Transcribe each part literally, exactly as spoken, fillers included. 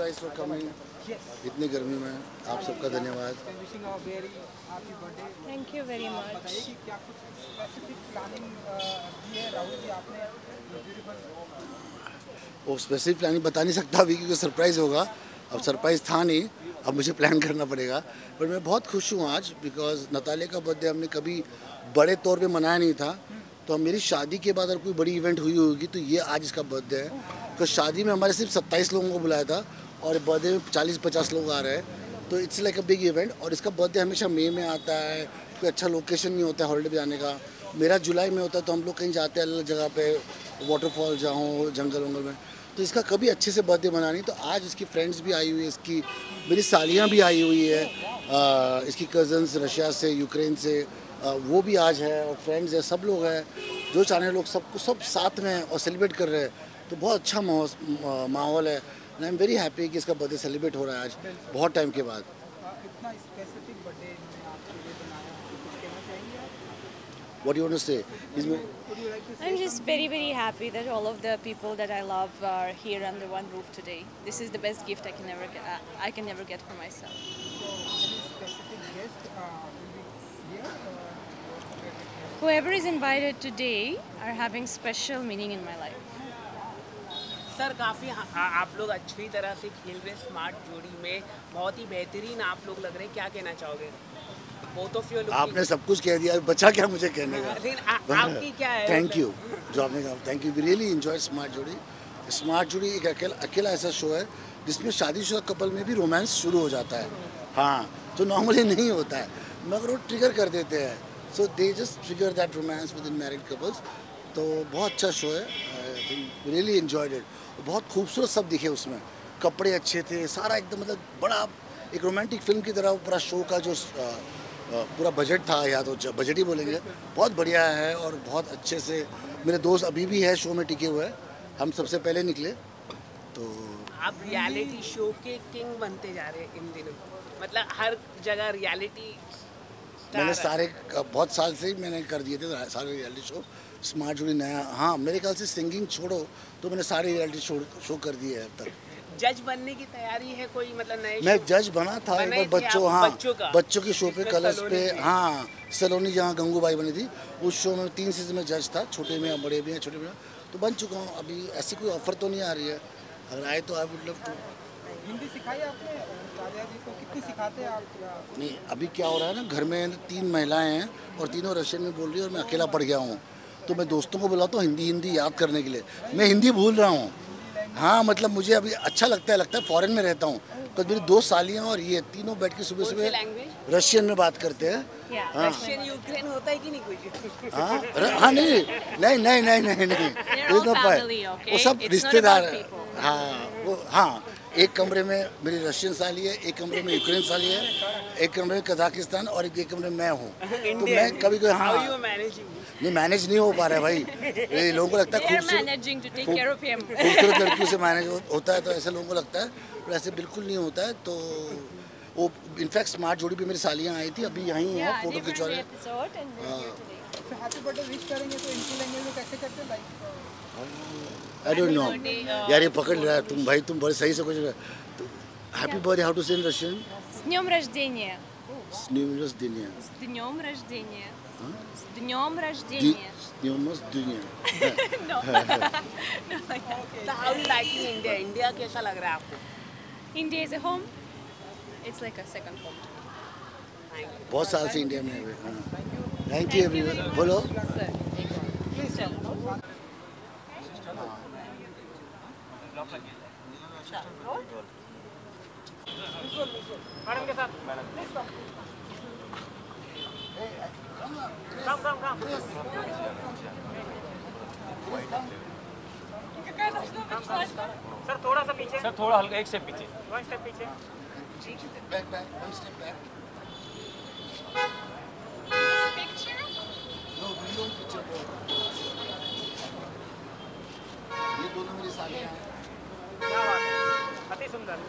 Guys for coming. इतनी गर्मी में आप सबका धन्यवाद। Thank you very much. वो स्पेसिफिक प्लानिंग बता नहीं सकता अभी क्योंकि सरप्राइज़ होगा। अब सरप्राइज़ था नहीं, अब मुझे प्लान करना पड़ेगा। पर मैं बहुत खुश हूँ आज बिकॉज नतालिया का बर्थडे हमने कभी बड़े तौर पे मनाया नहीं था। तो अब मेरी शादी के बाद अगर कोई बड़ी इवेंट हुई होगी तो ये आज इसका बर्थडे है। तो शादी में हमारे सिर्फ सत्ताईस लोगों को बुलाया था और बर्थडे में चालीस पचास लोग आ रहे हैं, तो it's like a big event. और इसका बर्थडे हमेशा मई में आता है, कोई अच्छा लोकेशन नहीं होता है हॉलीडे पे जाने का। मेरा जुलाई में होता है तो हम लोग कहीं जाते हैं अलग जगह पे, वाटरफॉल जाऊँ जंगल वंगल में। तो इसका कभी अच्छे से बर्थडे मना नहीं, तो आज इसकी फ्रेंड्स भी आई हुई है, इसकी मेरी सालियाँ भी आई हुई है, आ, इसकी कज़न्स रशिया से यूक्रेन से, आ, वो भी आज है और फ्रेंड्स है, सब लोग हैं जो चाहने लोग सबको सब साथ में और सेलिब्रेट कर रहे हैं। तो बहुत अच्छा माहौल माहौल है। आई एम वेरी हैप्पी कि इसका बर्थडे सेलिब्रेट हो रहा है आज बहुत टाइम के बाद। What do you want to say? Isme- I'm just very very happy that all of the people that I love are here under one roof today. This is the best gift I can ever get, uh, I can never get for myself. Whoever is invited today are having special meaning in my life. Sir काफ़ी आप लोग अच्छी तरह से खेल रहे, smart जोड़ी में बहुत ही बेहतरीन आप लोग लग रहे हैं, क्या कहना चाहोगे? Both of you look आपने सब कुछ कह दिया, बचा क्या मुझे कहने का। लेकिन आपकी क्या है? थैंक यू जो आपने कहा, thank you. We really enjoy smart जोड़ी। स्मार्ट जोड़ी एक अकेला अकेला ऐसा शो है जिसमें शादीशुदा कपल में भी रोमांस शुरू हो जाता है। हाँ, जो नॉर्मली नहीं होता है मगर वो ट्रिगर कर देते हैं। So they just trigger that romance within married couples. तो बहुत अच्छा शो है, आई रियली एंजॉयड इट। बहुत खूबसूरत सब दिखे उसमें, कपड़े अच्छे थे, सारा एकदम मतलब बड़ा एक रोमांटिक फिल्म की तरह पूरा शो का जो पूरा बजट था, या तो बजट ही बोलेंगे, बहुत बढ़िया है। और बहुत अच्छे से मेरे दोस्त अभी भी है शो में टिके हुए हैं, हम सबसे पहले निकले। तो आप रियलिटी शो के किंग बनते जा रहे हैं इन दिनों, मतलब हर जगह रियलिटी। मैंने सारे बहुत साल से ही मैंने कर दिए थे सारे रियलिटी शो। स्मार्ट जोड़ी नया, हाँ मेरे ख्याल से सिंगिंग छोड़ो तो मैंने सारे रियलिटी शो शो कर दिए हैं अब तक। जज बनने की तैयारी है कोई, मतलब नए मैं जज बना था एक बार बच्चों, हाँ बच्चों, का? बच्चों के शो पे कलर्स पे, हाँ सलोनी जहाँ गंगूबाई बनी थी उस शो में तीन सीजन में जज था, छोटे में बड़े भी हैं, छोटे में तो बन चुका हूँ। अभी ऐसी कोई ऑफर तो नहीं आ रही है, अगर आए तो I would love to. Hindi सिखाई आपने राजा जी को, कितनी सिखाते हैं आप? नहीं, अभी क्या हो रहा है ना, घर में तीन महिलाएं हैं और तीनों रशियन में बोल रही है और मैं अकेला पड़ गया हूँ, तो मैं दोस्तों को बुलाता हूँ हिंदी हिंदी याद करने के लिए। मैं हिंदी भूल रहा हूँ, हाँ मतलब मुझे अभी अच्छा लगता है, लगता है फॉरेन में रहता हूँ। तो मेरी दो सालियाँ और ये तीनों बैठ के सुबह सुबह रशियन में बात करते हैं। हाँ। रशियन यूक्रेन होता है कि नहीं कुछ? हाँ हाँ नहीं नहीं नहीं नहीं नहीं नहीं वो सब रिश्तेदार। हाँ वो हाँ, एक कमरे में मेरी रशियन साली है, एक कमरे में यूक्रेन साली है, एक कमरे में कजाकिस्तान और एक कमरे में मैं हूँ। तो मैं कभी कोई हाँ नहीं मैनेज नहीं हो पा रहा है भाई। ये लोगों को लगता है खूबसूरत खूबसूरत लड़कियों से मैनेज होता है, तो ऐसे लोगों को लगता है, पर ऐसे बिल्कुल नहीं होता है। तो वो इनफैक्ट स्मार्ट जोड़ी भी मेरी सालियाँ आई थी, अभी यहीं हैं फोटो खिंचवा रहे। हैप्पी बर्थडे विश करेंगे तो इनकी लैंग्वेज में कैसे करते हैं लाइक? आई डोंट नो यार, ये पकड़ रहा है तुम भाई, तुम बड़े सही से कुछ। Happy birthday how to say in Russian? С днем рождения. С днем рождения. С днем рождения. С днем рождения. С днем рождения. No. No like that. So how you liking India? India कैसा लग रहा है आपको? India is a home. It's like a second home. बहुत साल से इंडिया में है। Thank you everyone. बोलो। मैडम के साथ कम कम कम सर थोड़ा सा पीछे, सर थोड़ा हल्का एक स्टेप पीछे, वन स्टेप पीछे। Back back one step back. Picture? No video picture. ये दोनों मेरी सालियाँ हैं। क्या बात है, अति सुंदर।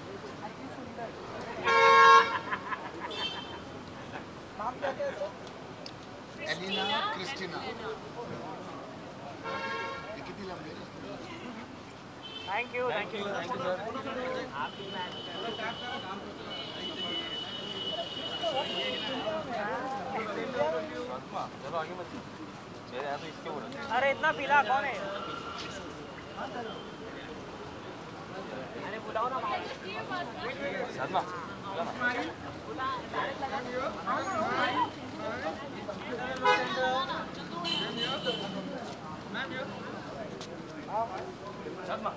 नाम क्या है सर? Elina Christina. ये कितनी लंबी है? Thank you thank you thank you sir. अरे इतना पीला कौन है? अरे बुलाओ ना शर्मा। शर्मा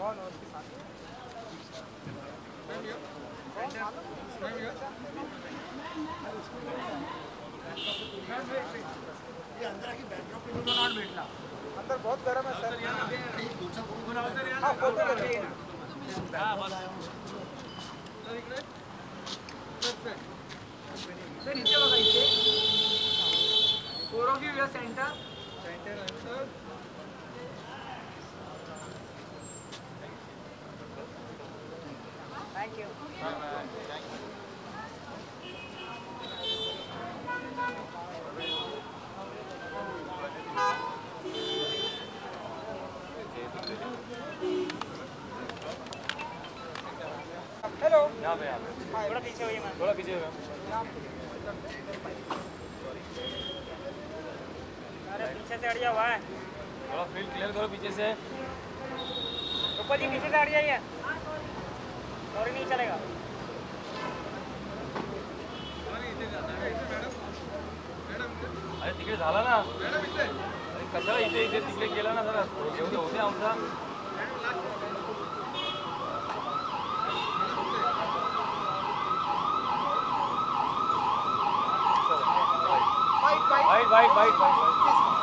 अंदर बहुत गर्म है सर। हाँ फोटो लेते हैं। सर नीचे बघा इथे four of you center center sir. Thank you. Hello यहाँ पे यहाँ पे थोड़ा पीछे होइए मैम, थोड़ा पीछे होइए। अरे पीछे से हट हुआ है, थोड़ा फील्ड क्लियर करो पीछे से। ऊपर जी पीछे से हट जाइए, और नहीं चलेगा। अरे तिकडे झाला ना, अरे कशाला इथे इथे तिकडे गेला ना जरा एवढे होते आमचा। White white white white.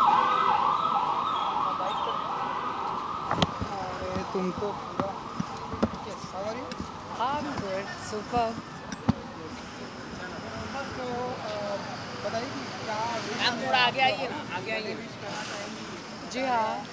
अरे तुम तो पूरा yes how are you? I'm good, super. तो बताइए कि क्या आप थोड़ा आगे आइए ना, आगे आइए। जी हाँ,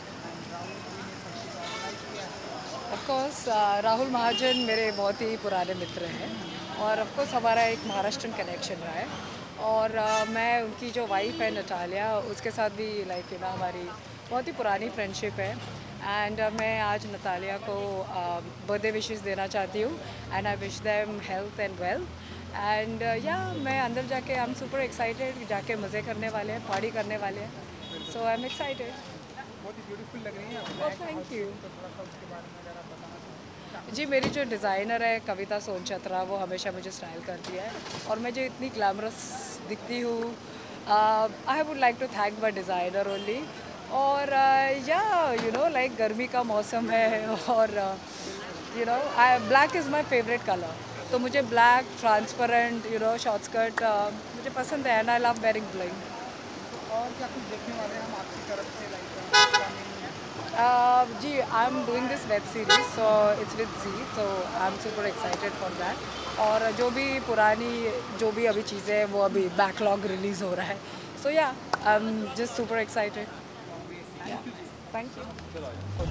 ऑफ कोर्स राहुल महाजन मेरे बहुत ही पुराने मित्र हैं और ऑफ कोर्स हमारा एक महाराष्ट्रन कनेक्शन रहा है। और uh, मैं उनकी जो वाइफ है नटालिया, उसके साथ भी लाइक यू नो हमारी बहुत ही पुरानी फ्रेंडशिप है। एंड uh, मैं आज नतालिया को बर्थडे विशेस देना चाहती हूँ and I wish them health and wealth. And yeah मैं अंदर जाके आई एम सुपर एक्साइटेड, जाके मज़े करने वाले हैं, पार्टी करने वाले हैं। So I am excited. बहुत ही ब्यूटीफुल लग रही है आप। Oh, thank you. तो थोड़ा सा उसके बारे में अगर आप बताना चाहें। जी, मेरी जो डिज़ाइनर है कविता सोनचत्रा, वो हमेशा मुझे स्टाइल करती है और मैं जो इतनी ग्लैमरस दिखती हूँ, I would like to thank my designer only. और या यू नो लाइक गर्मी का मौसम है और you know I black is my favourite colour, तो मुझे black transparent you know short skirt मुझे पसंद है and I love wearing bling. और क्या कुछ देखने वाले हैं हम आपकी तरफ से लाइक Uh, जी, I am doing this web series, so it's with Zee, so I am super excited for that. और जो भी पुरानी जो भी अभी चीज़ें हैं वो अभी बैकलॉग रिलीज़ हो रहा है। So yeah I am just super excited. Thank you.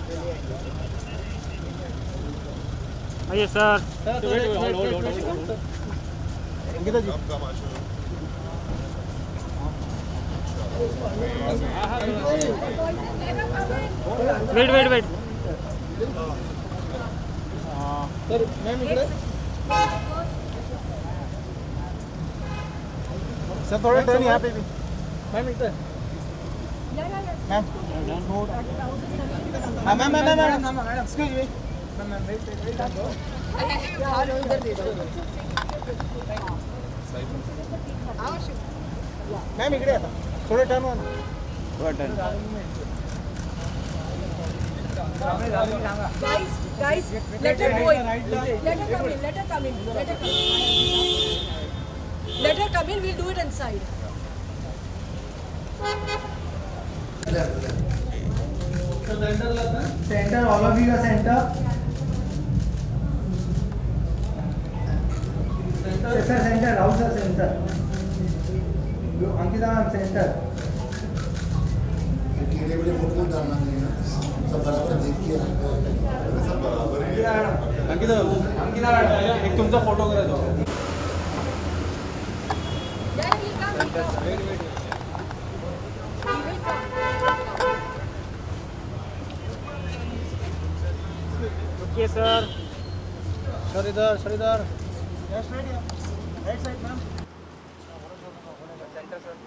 आइए sir. Hold hold hold. Ankita ji wait wait wait. Sir ma'am इधर सर थोड़ा टर्न यहाँ पे भी मैम इधर मैम हाँ ma'am ma'am ma'am ma'am excuse me ma'am ma'am wait wait उधर दे दो। मैम इकडे आता थोडं टर्न व्हा ना थोडा turn Guys, guys, let her go in. Let her come in. Let her come in. Let her come in. Let her come in. We'll do it inside. Center, all of you are center. Sir, center. Rahul sir, center. Ankita ma'am, center. कीड़े बड़े photo में डालना नहीं है, सब बराबर देख के सब बराबर है। अंकिता अंकिता एक तुमचा फोटो करा दो। Yeah, he'll come. He'll come. Wait wait He will come. देखिए सर। सर इधर, सर इधर। Yes right right side ma'am. Centre sir.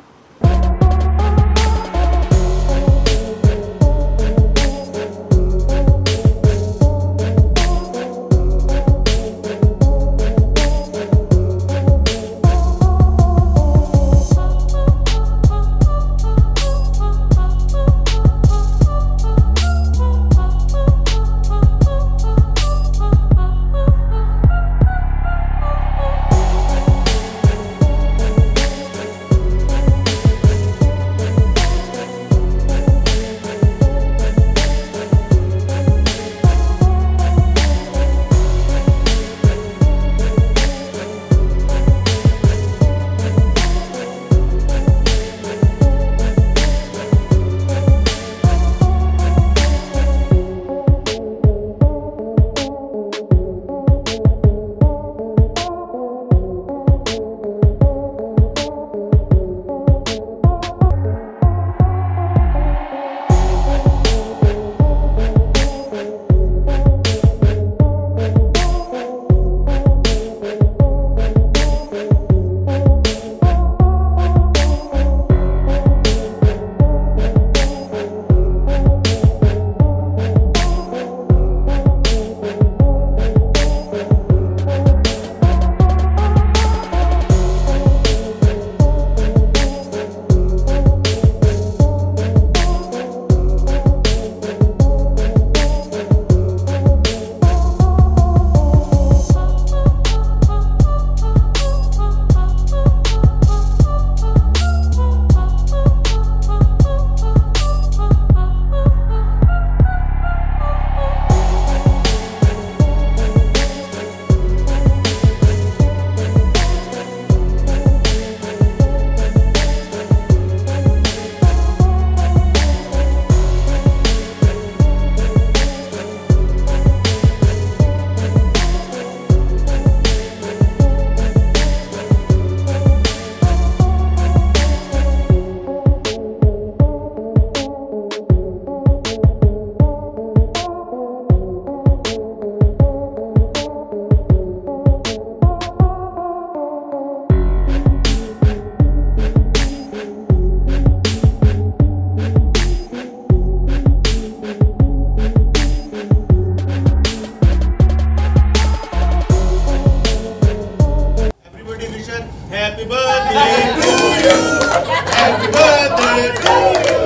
Happy birthday to you. Happy birthday to you.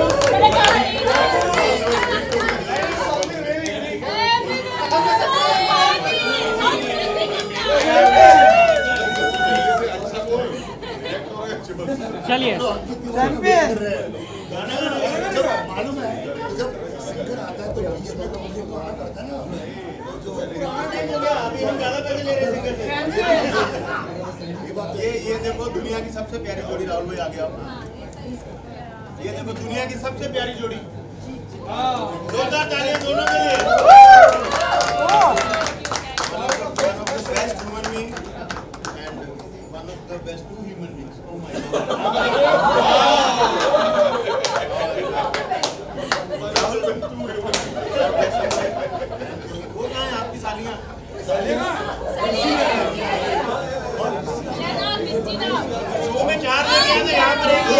चलिए मालूम है जब सिंगर आता है तो बीच में तो मुझे गाना करता है ना ये ये देखो दुनिया की सबसे प्यारी जोड़ी राहुल भाई आ गया। ये देखो दुनिया की सबसे प्यारी जोड़ी। जोरदार तालियां दोनों के लिए। One of the best human being and one of the best two human beings. Oh my God. Rahul भाई two human beings. वो कहाँ है आपकी सालियाँ? शो में चार लोग हैं तो यहाँ पर एक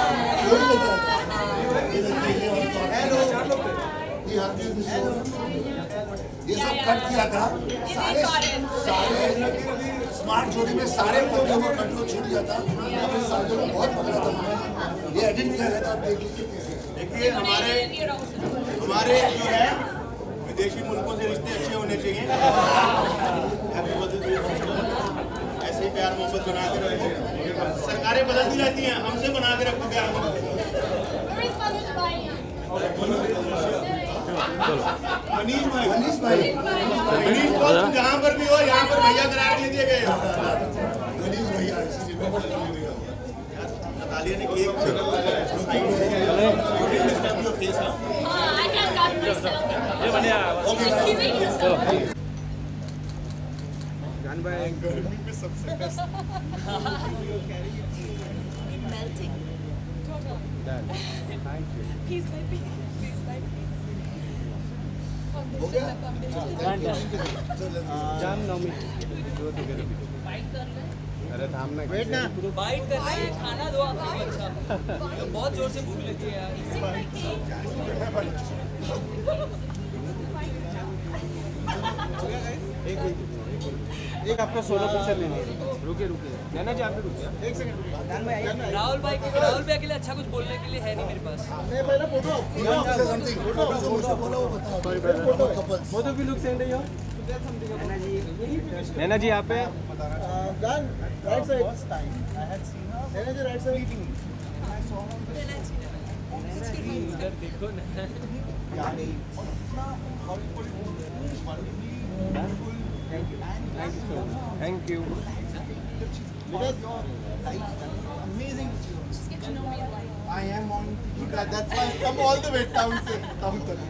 ये सब कट किया था सारे सारे स्मार्ट जोड़ी में सारे पत्तियों को कंट्रोल छूट गया था अपने साथियों को बहुत पकड़ा था ये एडिट किया गया था। आप देख लीजिए देखिए हमारे हमारे जो है विदेशी मुल्कों से रिश्ते अच्छे होने चाहिए। ऐसे ही प्यार मोहब्बत बना के रखें। सरकारें बदलती रहती हैं, हमसे बना के रखो प्यार मोहब्बत। मनीष भाई मनीष भाई मनीष को जहाँ पर भी हो यहाँ पर भैया करार दे दिए गए। मनीष भैया नतालिया ने केक गर्मी में सबसे best Melting. Thank you. Piece by piece, piece by piece. जाम नौमी अरे थाम ना वेट ना बाइट कर रहे हैं खाना दो आप अच्छा बहुत जोर से भूख लगी है यार एक एक आपका सोलो पिक्चर लेना है रुके रुके नैना जी आप भी रुकिए एक सेकंड राहुल भाई के राहुल भाई के लिए अच्छा कुछ बोलने के लिए है नहीं मेरे पास नहीं पहले photo both of you look same here Naina ji यहाँ पे right side Naina ji right side इधर देखो ना thank you Amazing. Just get to know me in life. I am on. That's why I come all the way down to down to.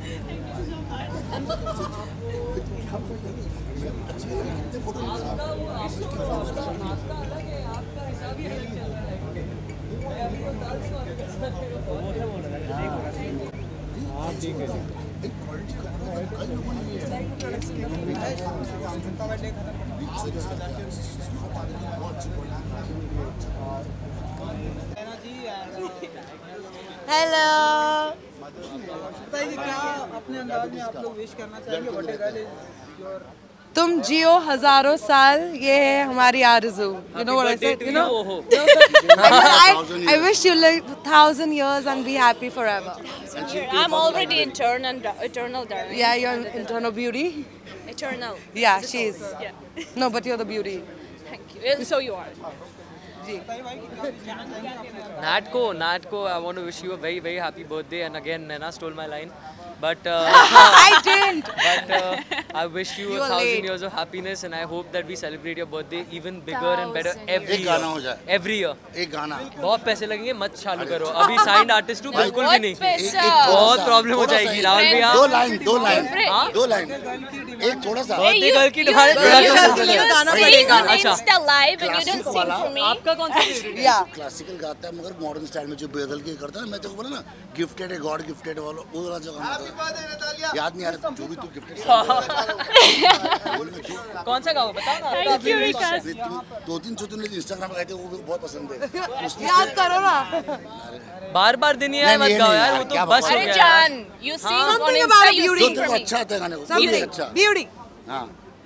हाँ ठीक है hello बताइए क्या अपने अंदाज में आप लोग विश करना चाहेंगे बर्थडे गर्ल इज योर तुम जियो हजारों साल ये है हमारी आरज़ू you know what I said you know I, I wish you live thousand years and be happy forever I'm already eternal, eternal darling. yeah you're internal beauty Eternal. yeah she is Yeah. no but you're the beauty Thank you. So you are. Natko, Natko, I want to wish you a very, very happy birthday. And again, Nana stole my line. But uh, I didn't. But uh, I wish you, You a were thousand late. years of happiness, and I hope that we celebrate your birthday even bigger and better Thousand every एक गाना हो year. जाए Every year. एक गाना बहुत पैसे लगेंगे, मत चालू करो. अभी साइंड आर्टिस्ट हूँ, बिल्कुल भी नहीं. पैसा? बहुत प्रॉब्लम हो जाएगी राहुल भैया. दो लाइन दो लाइन हाँ? दो लाइन एक थोड़ा सा बर्थडे गर्ल की You, demand. you, you sing on अच्छा. Insta Live and you don't Classic sing वाला. for me. आपका कौन सा फेवरेट? yeah क्लासिकल गाता है मगर मॉडर्न स्टाइल में जो बदल के करता है मैं तो बोला ना गिफ्टेड है गॉड गिफ्टेड वाला वो वाला जो गाना याद नहीं आ रहा जो भी तू गिफ्टेड बोल मैं क्यों कौन सा गाओ बताओ ना. Thank you, Vikas. दो तीन जो तुमने इंस्टाग्राम पे गए थे वो भी बहुत पसंद है याद करो ना बार बार दिन ही आए नहीं, मत ये गाओ नहीं यार, यार, वो तो क्या बस हो Arey गया. Jan, you sing on Something Insta, about you beauty. sing जो for तेरे को me. अच्छा आता है गाने को something बिल्कुल अच्छा beauty हाँ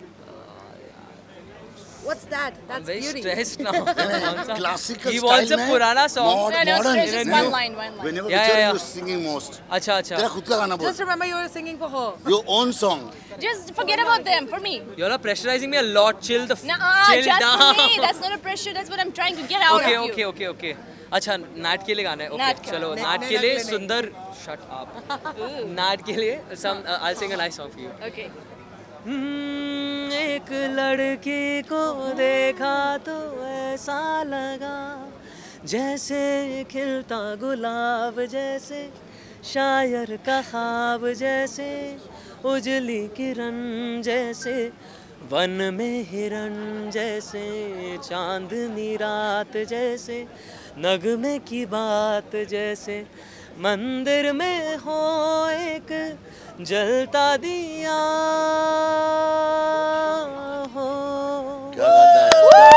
what's that that's very beauty stressed now. Classical He wants a पुराना song. No, no, modern it's just one line, one line. whenever Yeah, which yeah, one yeah. you singing most अच्छा अच्छा. तेरा खुद का गाना बोल just remember you were singing for her your own song Just forget about them, for me. You're not pressurizing me a lot. Chill the f- Nah, chill just down. for me. That's not a pressure. That's what I'm trying to get out Okay, of you. okay, okay, okay. अच्छा नाट के लिए गाना है. नाट Okay, का. चलो ने- नाट ने- के लिए ने- ने- सुंदर. Shut up. नाट के लिए some uh, I'll sing a nice song for you. Okay. हम्म, एक लड़की को देखा तो ऐसा लगा जैसे खिलता गुलाब, जैसे शायर का ख्वाब, जैसे उजली किरण, जैसे वन में हिरण, जैसे चांदनी रात, जैसे नगमे की बात, जैसे मंदिर में हो एक जलता दिया हो. क्या गाता है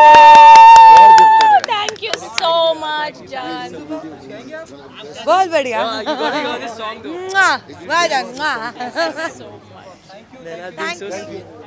Thank you so much, Jan. बहुत बढ़िया Yeah, you gotta hear this song though. Mwah. well done Mwah. Nana, this was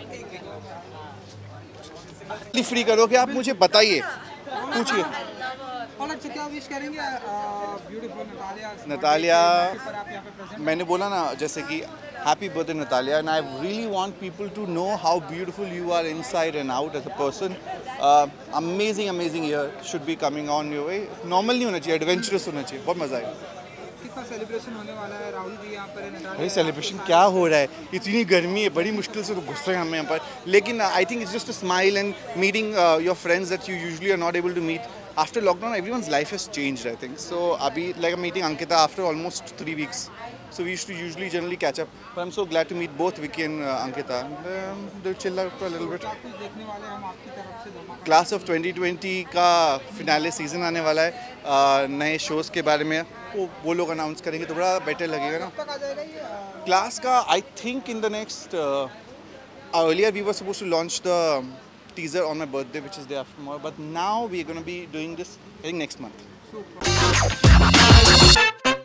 free करो कि आप मुझे बताइए पूछिए और अच्छा क्या विश करेंगे ब्यूटीफुल नतालिया नतालिया पर आप यहाँ पे प्रेजेंट मैंने बोला ना जैसे कि happy birthday Natalia and I really want people to know how beautiful you are inside and out as a person amazing amazing year should be coming on your way normal नहीं होना चाहिए adventurous होना चाहिए बहुत मज़ा आएगा कितना celebration होने वाला है राहुल जी यहाँ पर है नतालिया अरे सेलिब्रेशन क्या हो रहा है इतनी गर्मी है बड़ी मुश्किल से तो घुस रहे हैं हम यहाँ पर लेकिन I think it's just a smile and meeting your friends that you usually are not able to meet after lockdown everyone's life has changed I think so अभी like a meeting Ankita after almost three weeks so we used to usually generally catch up but I'm so glad to meet both Vicky and uh, Ankita and um, they chill out for a little bit कुछ देखने वाले हम आपकी तरफ से धमाका class of twenty twenty का finale season आने वाला है uh, नए शोज़ के बारे में वो वो लोग अनाउंस करेंगे तो बड़ा बेटर लगेगा ना. कब तक आ जाएगा ये? क्लास का I think in the next earlier we were supposed to launch the teaser on my birthday, which is day after tomorrow, but now we're going to be doing this I think next month. Super.